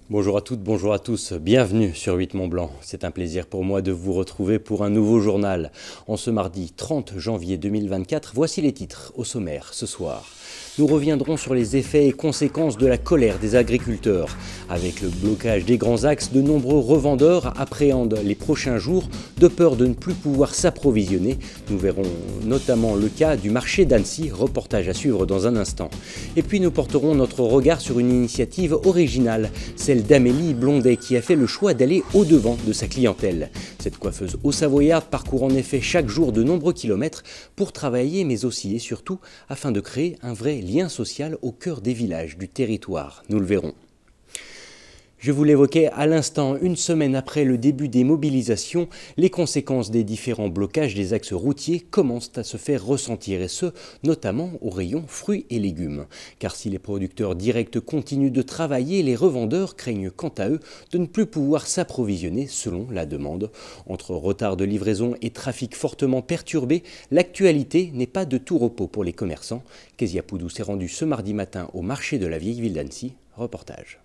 Bonjour à toutes, bonjour à tous, bienvenue sur 8 Mont Blanc. C'est un plaisir pour moi de vous retrouver pour un nouveau journal. En ce mardi 30 janvier 2024, voici les titres au sommaire ce soir. Nous reviendrons sur les effets et conséquences de la colère des agriculteurs. Avec le blocage des grands axes, de nombreux revendeurs appréhendent les prochains jours de peur de ne plus pouvoir s'approvisionner. Nous verrons notamment le cas du marché d'Annecy, reportage à suivre dans un instant. Et puis nous porterons notre regard sur une initiative originale, celle d'Amélie Blondet qui a fait le choix d'aller au-devant de sa clientèle. Cette coiffeuse haut-savoyarde parcourt en effet chaque jour de nombreux kilomètres pour travailler mais aussi et surtout afin de créer un vrai lien social au cœur des villages du territoire. Nous le verrons. Je vous l'évoquais à l'instant, une semaine après le début des mobilisations, les conséquences des différents blocages des axes routiers commencent à se faire ressentir, et ce, notamment au rayon fruits et légumes. Car si les producteurs directs continuent de travailler, les revendeurs craignent quant à eux de ne plus pouvoir s'approvisionner selon la demande. Entre retard de livraison et trafic fortement perturbé, l'actualité n'est pas de tout repos pour les commerçants. Kezia Poudou s'est rendue ce mardi matin au marché de la vieille ville d'Annecy. Reportage.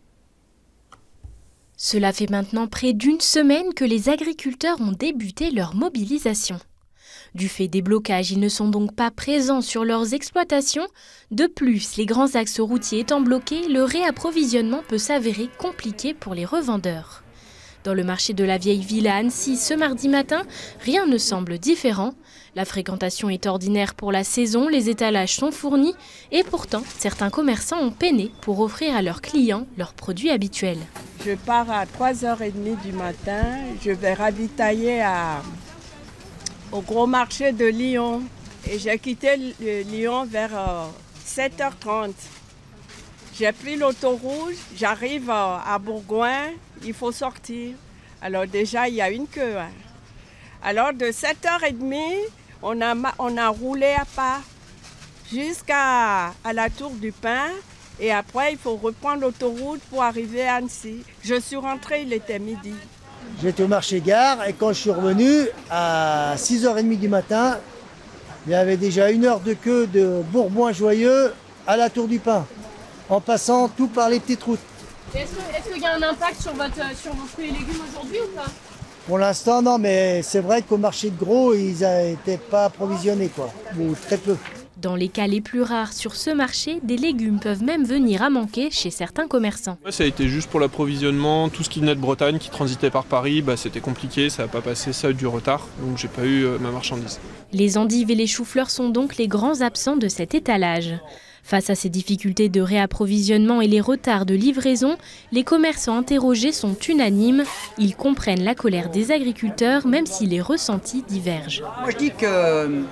Cela fait maintenant près d'une semaine que les agriculteurs ont débuté leur mobilisation. Du fait des blocages, ils ne sont donc pas présents sur leurs exploitations. De plus, les grands axes routiers étant bloqués, le réapprovisionnement peut s'avérer compliqué pour les revendeurs. Dans le marché de la vieille ville à Annecy ce mardi matin, rien ne semble différent. La fréquentation est ordinaire pour la saison, les étalages sont fournis et pourtant, certains commerçants ont peiné pour offrir à leurs clients leurs produits habituels. Je pars à 3h30 du matin, je vais ravitailler au gros marché de Lyon et j'ai quitté Lyon vers 7h30. J'ai pris l'auto-rouge, j'arrive à Bourgoin, il faut sortir. Alors déjà, il y a une queue. Alors de 7h30, on a roulé à pas jusqu'à la Tour du Pin. Et après, il faut reprendre l'autoroute pour arriver à Annecy. Je suis rentrée, il était midi. J'étais au marché gare et quand je suis revenu, à 6h30 du matin, il y avait déjà 1 heure de queue de Bourgoin-Joyeux à la Tour du Pin, en passant tout par les petites routes. Est-ce qu'il y a un impact sur vos fruits et légumes aujourd'hui ou pas? Pour l'instant, non, mais c'est vrai qu'au marché de gros, ils n'étaient pas approvisionnés, quoi, ou très peu. Dans les cas les plus rares sur ce marché, des légumes peuvent même venir à manquer chez certains commerçants. Ça a été juste pour l'approvisionnement, tout ce qui venait de Bretagne, qui transitait par Paris, c'était compliqué, ça n'a pas passé, ça a eu du retard, donc j'ai pas eu ma marchandise. Les endives et les choux-fleurs sont donc les grands absents de cet étalage. Face à ces difficultés de réapprovisionnement et les retards de livraison, les commerçants interrogés sont unanimes. Ils comprennent la colère des agriculteurs, même si les ressentis divergent. Moi je dis que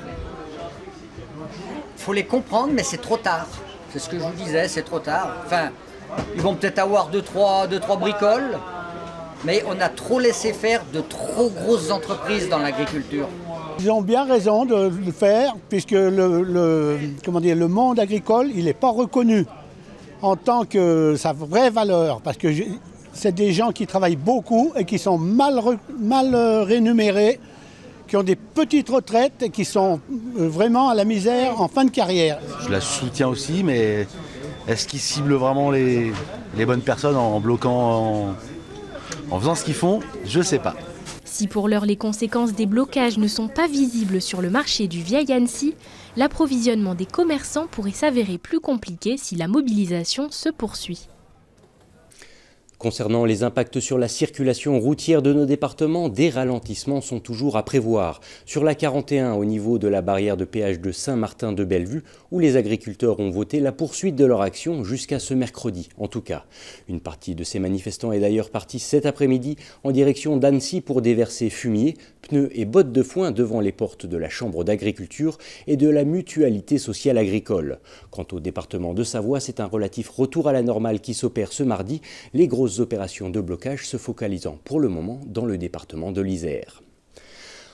faut les comprendre, mais c'est trop tard. C'est ce que je vous disais, c'est trop tard. Enfin, ils vont peut-être avoir deux, trois bricoles, mais on a trop laissé faire de trop grosses entreprises dans l'agriculture. Ils ont bien raison de le faire, puisque le monde agricole, il n'est pas reconnu en tant que sa vraie valeur, parce que c'est des gens qui travaillent beaucoup et qui sont mal rémunérés, qui ont des petites retraites et qui sont vraiment à la misère en fin de carrière. Je la soutiens aussi, mais est-ce qu'ils ciblent vraiment les bonnes personnes en bloquant, en faisant ce qu'ils font? Je ne sais pas. Si pour l'heure les conséquences des blocages ne sont pas visibles sur le marché du vieil Annecy, l'approvisionnement des commerçants pourrait s'avérer plus compliqué si la mobilisation se poursuit. Concernant les impacts sur la circulation routière de nos départements, des ralentissements sont toujours à prévoir. Sur la 41, au niveau de la barrière de péage de Saint-Martin-de-Bellevue, où les agriculteurs ont voté la poursuite de leur action jusqu'à ce mercredi, en tout cas. Une partie de ces manifestants est d'ailleurs partie cet après-midi en direction d'Annecy pour déverser fumier, pneus et bottes de foin devant les portes de la Chambre d'agriculture et de la Mutualité sociale agricole. Quant au département de Savoie, c'est un relatif retour à la normale qui s'opère ce mardi. Les grosses opérations de blocage se focalisant pour le moment dans le département de l'Isère.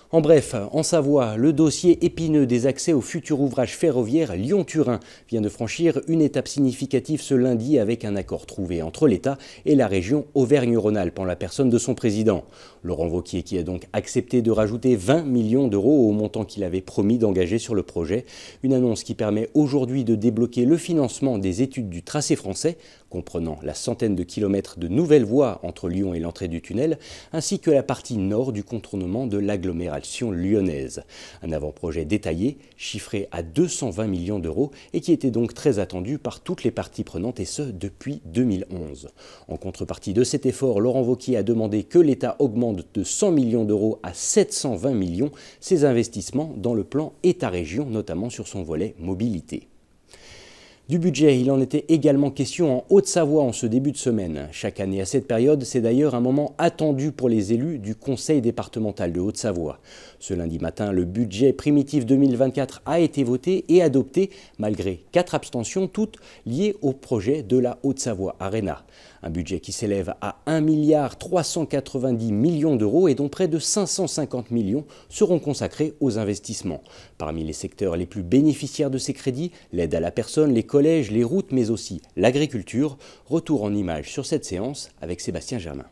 En bref, en Savoie, le dossier épineux des accès au futur ouvrage ferroviaire Lyon-Turin vient de franchir une étape significative ce lundi avec un accord trouvé entre l'État et la région Auvergne-Rhône-Alpes en la personne de son président. Laurent Wauquiez qui a donc accepté de rajouter 20 millions d'euros au montant qu'il avait promis d'engager sur le projet. Une annonce qui permet aujourd'hui de débloquer le financement des études du tracé français, comprenant la centaine de kilomètres de nouvelles voies entre Lyon et l'entrée du tunnel, ainsi que la partie nord du contournement de l'agglomération lyonnaise. Un avant-projet détaillé, chiffré à 220 millions d'euros et qui était donc très attendu par toutes les parties prenantes et ce depuis 2011. En contrepartie de cet effort, Laurent Wauquiez a demandé que l'État augmente de 100 millions d'euros à 720 millions ses investissements dans le plan État-région, notamment sur son volet mobilité. Du budget, il en était également question en Haute-Savoie en ce début de semaine. Chaque année à cette période, c'est d'ailleurs un moment attendu pour les élus du Conseil départemental de Haute-Savoie. Ce lundi matin, le budget primitif 2024 a été voté et adopté, malgré 4 abstentions, toutes liées au projet de la Haute-Savoie Arena. Un budget qui s'élève à 1,390 milliard d'euros et dont près de 550 millions seront consacrés aux investissements. Parmi les secteurs les plus bénéficiaires de ces crédits, l'aide à la personne, les collèges, les routes, mais aussi l'agriculture. Retour en images sur cette séance avec Sébastien Germain.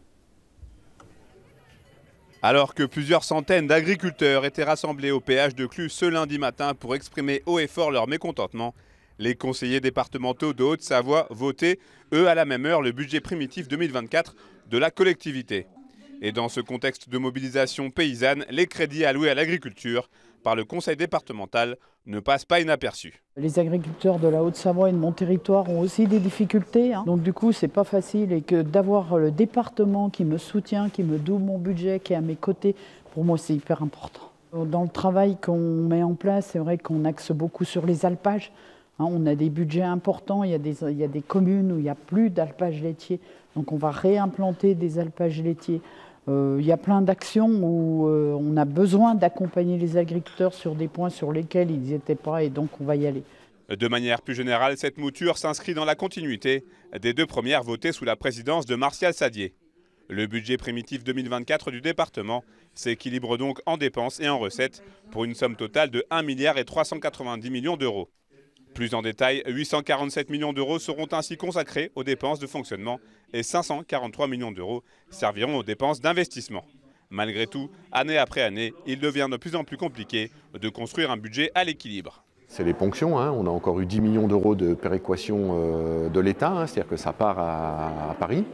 Alors que plusieurs centaines d'agriculteurs étaient rassemblés au péage de Cluses ce lundi matin pour exprimer haut et fort leur mécontentement, les conseillers départementaux de Haute-Savoie votaient, eux, à la même heure, le budget primitif 2024 de la collectivité. Et dans ce contexte de mobilisation paysanne, les crédits alloués à l'agriculture par le conseil départemental ne passent pas inaperçus. Les agriculteurs de la Haute-Savoie et de mon territoire ont aussi des difficultés. Donc du coup, c'est pas facile. Et que d'avoir le département qui me soutient, qui me double mon budget, qui est à mes côtés, pour moi, c'est hyper important. Dans le travail qu'on met en place, c'est vrai qu'on axe beaucoup sur les alpages. On a des budgets importants, il y a des communes où il n'y a plus d'alpage laitier, donc on va réimplanter des alpages laitiers. Il y a plein d'actions où on a besoin d'accompagner les agriculteurs sur des points sur lesquels ils n'y étaient pas et donc on va y aller. De manière plus générale, cette mouture s'inscrit dans la continuité des 2 premières votées sous la présidence de Martial Sadier. Le budget primitif 2024 du département s'équilibre donc en dépenses et en recettes pour une somme totale de 1,390 milliard d'euros. Plus en détail, 847 millions d'euros seront ainsi consacrés aux dépenses de fonctionnement et 543 millions d'euros serviront aux dépenses d'investissement. Malgré tout, année après année, il devient de plus en plus compliqué de construire un budget à l'équilibre. C'est les ponctions, on a encore eu 10 millions d'euros de péréquation de l'État, c'est-à-dire que ça part à Paris.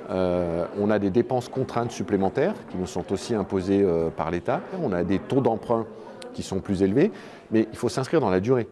On a des dépenses contraintes supplémentaires qui nous sont aussi imposées par l'État. On a des taux d'emprunt qui sont plus élevés, mais il faut s'inscrire dans la durée.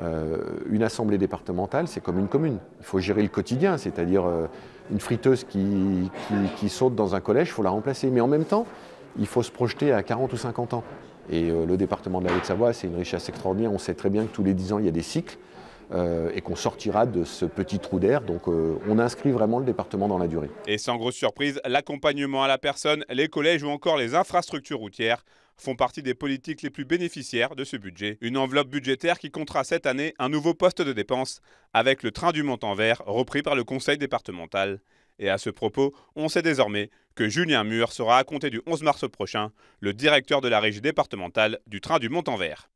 Une assemblée départementale, c'est comme une commune. Il faut gérer le quotidien, c'est-à-dire une friteuse qui saute dans un collège, il faut la remplacer. Mais en même temps, il faut se projeter à 40 ou 50 ans. Et le département de la Haute-Savoie, c'est une richesse extraordinaire. On sait très bien que tous les 10 ans, il y a des cycles et qu'on sortira de ce petit trou d'air. Donc on inscrit vraiment le département dans la durée. Et sans grosse surprise, l'accompagnement à la personne, les collèges ou encore les infrastructures routières font partie des politiques les plus bénéficiaires de ce budget. Une enveloppe budgétaire qui comptera cette année un nouveau poste de dépense avec le train du Montant-Vert repris par le conseil départemental. Et à ce propos, on sait désormais que Julien Mur sera à compter du 11 mars prochain le directeur de la régie départementale du train du Montant-Vert.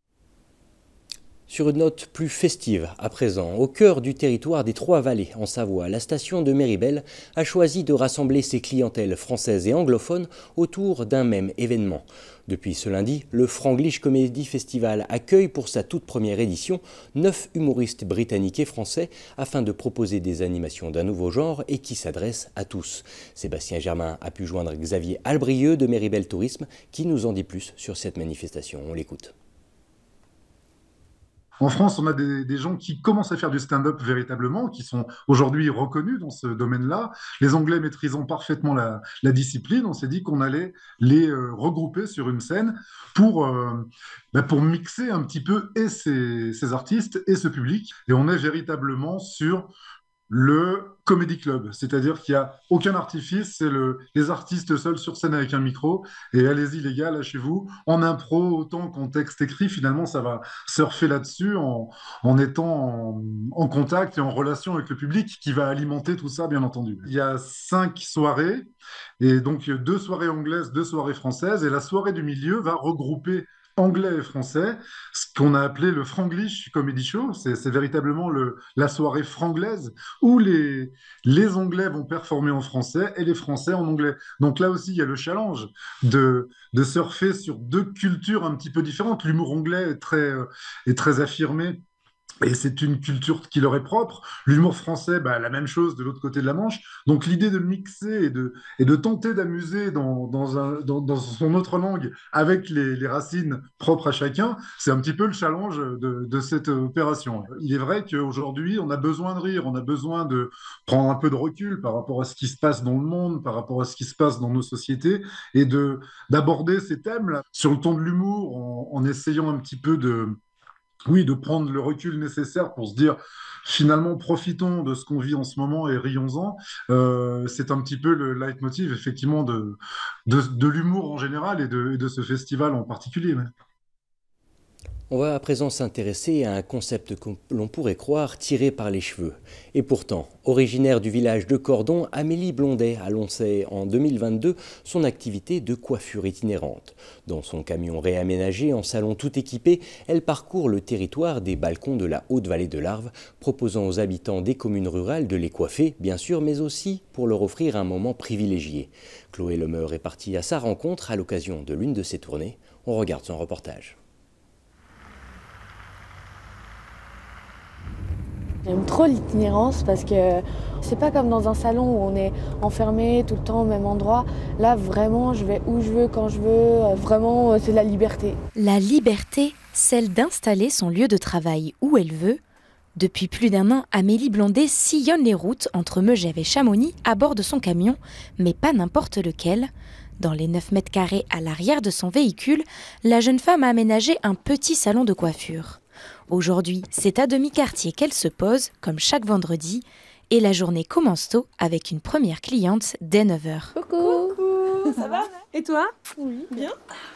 Sur une note plus festive, à présent, au cœur du territoire des Trois-Vallées, en Savoie, la station de Méribel a choisi de rassembler ses clientèles françaises et anglophones autour d'un même événement. Depuis ce lundi, le Franglish Comedy Festival accueille pour sa toute première édition 9 humoristes britanniques et français afin de proposer des animations d'un nouveau genre et qui s'adressent à tous. Sébastien Germain a pu joindre Xavier Albrieux de Méribel Tourisme qui nous en dit plus sur cette manifestation. On l'écoute. En France, on a des gens qui commencent à faire du stand-up véritablement, qui sont aujourd'hui reconnus dans ce domaine-là. Les Anglais maîtrisant parfaitement la discipline, on s'est dit qu'on allait les regrouper sur une scène pour mixer un petit peu et ces artistes et ce public. Et on est véritablement sur le comedy club, c'est-à-dire qu'il n'y a aucun artifice, c'est les artistes seuls sur scène avec un micro, et allez-y les gars, lâchez-vous, en impro autant qu'en texte écrit, finalement ça va surfer là-dessus en étant en contact et en relation avec le public qui va alimenter tout ça, bien entendu. Il y a 5 soirées, et donc 2 soirées anglaises, 2 soirées françaises, et la soirée du milieu va regrouper anglais et français, ce qu'on a appelé le Franglish Comedy Show. C'est véritablement la soirée franglaise où les Anglais vont performer en français et les Français en anglais. Donc là aussi, il y a le challenge de surfer sur 2 cultures un petit peu différentes. L'humour anglais est très affirmé. Et c'est une culture qui leur est propre. L'humour français, bah, la même chose de l'autre côté de la Manche. Donc l'idée de mixer et de tenter d'amuser dans son autre langue avec les racines propres à chacun, c'est un petit peu le challenge de cette opération. Il est vrai qu'aujourd'hui, on a besoin de rire, on a besoin de prendre un peu de recul par rapport à ce qui se passe dans le monde, par rapport à ce qui se passe dans nos sociétés, et d'aborder ces thèmes-là sur le ton de l'humour en essayant un petit peu de prendre le recul nécessaire pour se dire, finalement, profitons de ce qu'on vit en ce moment et rions-en. C'est un petit peu le leitmotiv, effectivement, de l'humour en général et de ce festival en particulier. On va à présent s'intéresser à un concept que l'on pourrait croire tiré par les cheveux. Et pourtant, originaire du village de Cordon, Amélie Blondet a lancé en 2022 son activité de coiffure itinérante. Dans son camion réaménagé en salon tout équipé, elle parcourt le territoire des balcons de la Haute-Vallée de l'Arve, proposant aux habitants des communes rurales de les coiffer, bien sûr, mais aussi pour leur offrir un moment privilégié. Chloé Lemeur est partie à sa rencontre à l'occasion de l'une de ses tournées. On regarde son reportage. J'aime trop l'itinérance parce que c'est pas comme dans un salon où on est enfermé tout le temps au même endroit. Là, vraiment, je vais où je veux, quand je veux. Vraiment, c'est la liberté. La liberté, celle d'installer son lieu de travail où elle veut. Depuis plus d'1 an, Amélie Blondet sillonne les routes entre Megève et Chamonix à bord de son camion, mais pas n'importe lequel. Dans les 9 mètres carrés à l'arrière de son véhicule, la jeune femme a aménagé un petit salon de coiffure. Aujourd'hui, c'est à demi-quartier qu'elle se pose, comme chaque vendredi, et la journée commence tôt avec une première cliente dès 9h. Coucou, ça va? Et toi? Oui. Bien.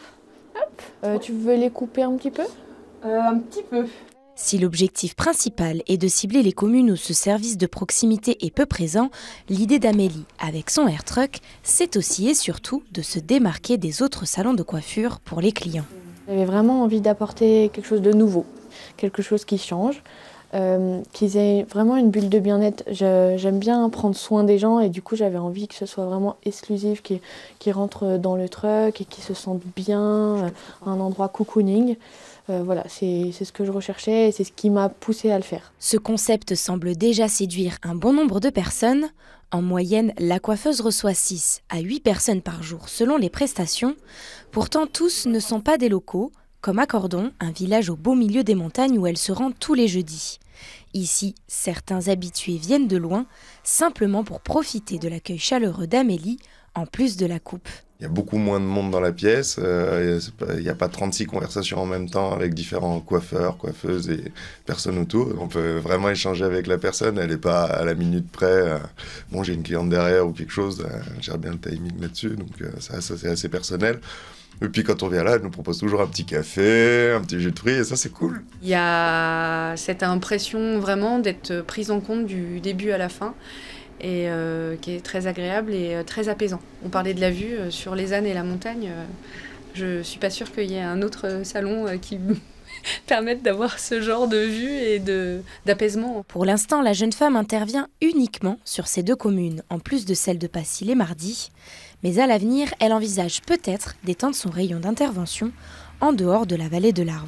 Hop. Tu veux les couper un petit peu? Un petit peu. Si l'objectif principal est de cibler les communes où ce service de proximité est peu présent, l'idée d'Amélie, avec son air truck, c'est aussi et surtout de se démarquer des autres salons de coiffure pour les clients. J'avais vraiment envie d'apporter quelque chose de nouveau, quelque chose qui change, qu'ils aient vraiment une bulle de bien-être. J'aime bien prendre soin des gens et du coup j'avais envie que ce soit vraiment exclusif, qu'ils rentrent dans le truck et qu'ils se sentent bien, un endroit cocooning. Voilà, c'est ce que je recherchais et c'est ce qui m'a poussée à le faire. Ce concept semble déjà séduire un bon nombre de personnes. En moyenne, la coiffeuse reçoit 6 à 8 personnes par jour selon les prestations. Pourtant, tous ne sont pas des locaux, comme à Cordon, un village au beau milieu des montagnes où elle se rend tous les jeudis. Ici, certains habitués viennent de loin, simplement pour profiter de l'accueil chaleureux d'Amélie, en plus de la coupe. Il y a beaucoup moins de monde dans la pièce, il n'y a pas 36 conversations en même temps avec différents coiffeurs, coiffeuses et personnes autour. On peut vraiment échanger avec la personne, elle n'est pas à la minute près, bon j'ai une cliente derrière ou quelque chose, elle gère bien le timing là-dessus, donc ça c'est assez personnel. Et puis quand on vient là, elle nous propose toujours un petit café, un petit jus de fruits, et ça c'est cool. Il y a cette impression vraiment d'être prise en compte du début à la fin, et qui est très agréable et très apaisant. On parlait de la vue sur les ânes et la montagne. Je suis pas sûre qu'il y ait un autre salon qui permette d'avoir ce genre de vue et d'apaisement. Pour l'instant, la jeune femme intervient uniquement sur ces 2 communes, en plus de celle de Passy les mardis. Mais à l'avenir, elle envisage peut-être d'étendre son rayon d'intervention en dehors de la vallée de l'Arve.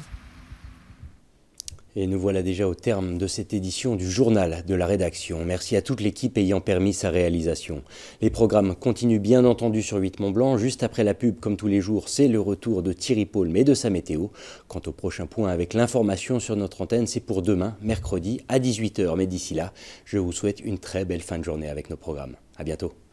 Et nous voilà déjà au terme de cette édition du journal de la rédaction. Merci à toute l'équipe ayant permis sa réalisation. Les programmes continuent bien entendu sur 8 Mont-Blanc. Juste après la pub, comme tous les jours, c'est le retour de Thierry Paul, et de sa météo. Quant au prochain point avec l'information sur notre antenne, c'est pour demain, mercredi, à 18h. Mais d'ici là, je vous souhaite une très belle fin de journée avec nos programmes. À bientôt.